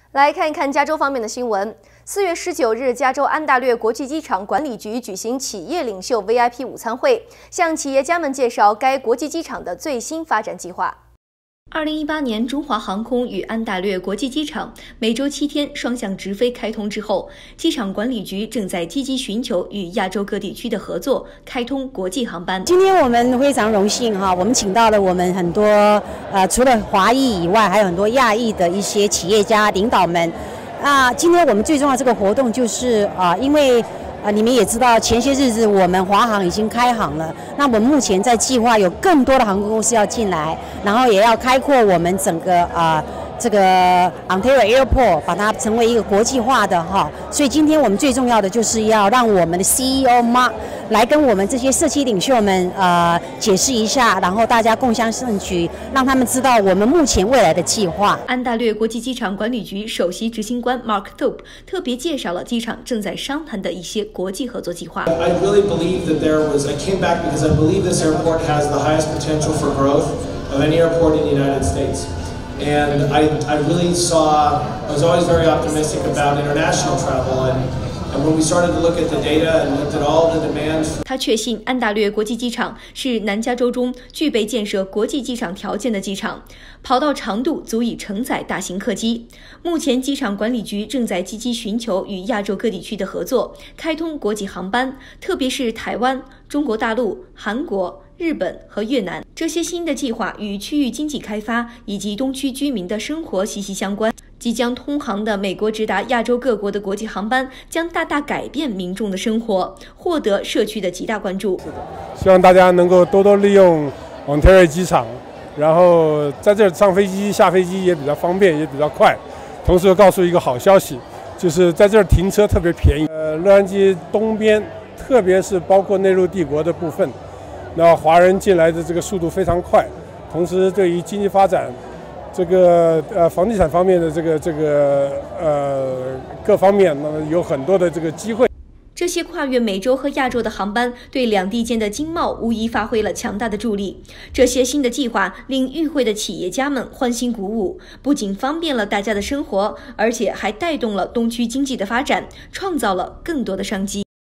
来看一看加州方面的新闻。4月19日，加州安大略国际机场管理局举行企业领袖 VIP 午餐会，向企业家们介绍该国际机场的最新发展计划。2018年，中华航空与安大略国际机场每周7天双向直飞开通之后，机场管理局正在积极寻求与亚洲各地区的合作，开通国际航班。 今天我们非常荣幸我们请到了我们很多除了华裔以外，还有很多亚裔的一些企业家领导们。今天我们最重要的这个活动就是因为你们也知道，前些日子我们华航已经开航了。那我们目前在计划有更多的航空公司要进来，然后也要开阔我们整个这个 Ontario Airport， 把它成为一个国际化的所以今天我们最重要的就是要让我们的 CEO Mark 来跟我们这些社区领袖们解释一下，然后大家共襄盛举，让他们知道我们目前未来的计划。 安大略国际机场管理局首席执行官 Mark Thorpe 特别介绍了机场正在商谈的一些国际合作计划。 I really believe that I came back because I believe this airport has the highest potential for growth of any airport in the United States. And I was always very optimistic about international travel, and when we started to look at the data and looked at all the demands. 他确信安大略国际机场是南加州中具备建设国际机场条件的机场，跑道长度足以承载大型客机。目前机场管理局正在积极寻求与亚洲各地区的合作，开通国际航班，特别是台湾、中国大陆、韩国、日本和越南。这些新的计划与区域经济开发以及东区居民的生活息息相关。即将通航的美国直达亚洲各国的国际航班将大大改变民众的生活，获得社区的极大关注。 希望大家能够多多利用 Ontario 机场，然后在这上飞机下飞机也比较方便，也比较快。同时告诉一个好消息，就是在这儿停车特别便宜。洛杉矶东边，特别是包括内陆帝国的部分，那华人进来的这个速度非常快，同时对于经济发展，这个房地产方面的各方面有很多的这个机会。 这些跨越美洲和亚洲的航班对两地间的经贸无疑发挥了强大的助力。这些新的计划令与会的企业家们欢欣鼓舞，不仅方便了大家的生活，而且还带动了东区经济的发展，创造了更多的商机。